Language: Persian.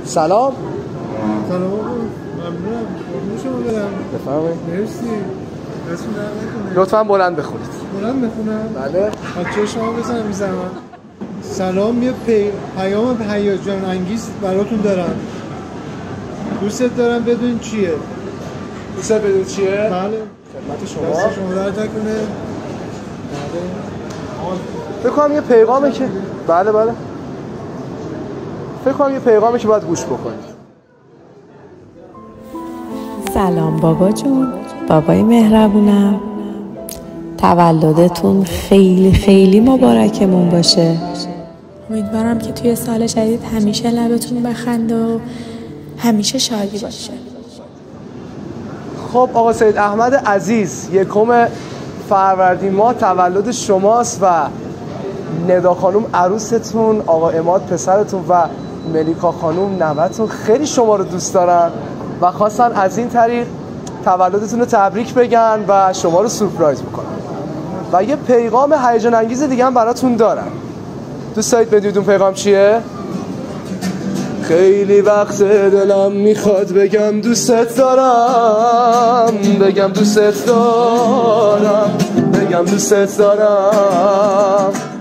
سلام. سلام آقا، ممنونم. قربون شما برم. بفرمایید. مرسی. دستون درد نکنه. لطفاً بلند بخونید. بلند بخونم؟ بله. بچه شما بزنم این زمان. سلام، یه پیام هیجان انگیز براتون دارم. دوستت دارم بدون چیه؟ دوستت بدون چیه؟ بله. خدمت شما. دست شما درد نکنه. بله. فکر کنم یه پیغامه که بله. فکر کنم یه پیغامه که باید گوش بکنید. سلام بابا جون، بابای مهربونم، تولدتون خیلی خیلی مبارکمون باشه. امیدوارم که توی سال جدید همیشه لبتون بخنده و همیشه شادی باشه. خب آقا سید احمد عزیز، 1 فروردین ماه تولد شماست و ندا خانوم عروستون، آقا عماد پسرتون و ملیکا خانوم نوه‌تون خیلی شما رو دوست دارن و خواستن از این طریق تولدتون رو تبریک بگن و شما رو سورپرایز بکنن و یه پیغام هیجان انگیز دیگه هم براتون دارن. دوست دارید بدونید اون پیغام چیه؟ خیلی وقت دلم میخواد بگم دوستت دارم، بگم دوستت دارم، بگم دوستت دارم.